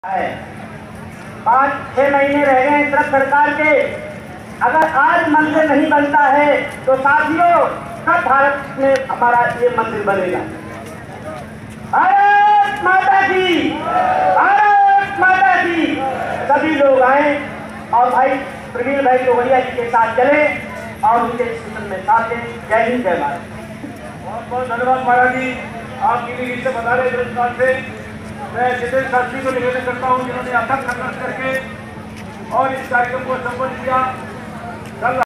है 5-6 महीने रह गए सिर्फ सरकार के। अगर आज मंदिर नहीं बनता है तो साथियों कब भारत में हमारा ये मंदिर बनेगा? भारत माता की, भारत माता की। सभी लोग आए और भाई प्रवीण भाई टोगड़िया जी के साथ चले और उनके मिशन में साथ दें। जय हिंद, जय भारत। बहुत बहुत धन्यवाद महाराज जी, आप गिरी से बता रहे पुरस्कार से। मैं जितेंद्र शास्त्री को निवेदन करता हूँ जिन्होंने अथक संघर्ष करके और इस कार्यक्रम को संपन्न किया।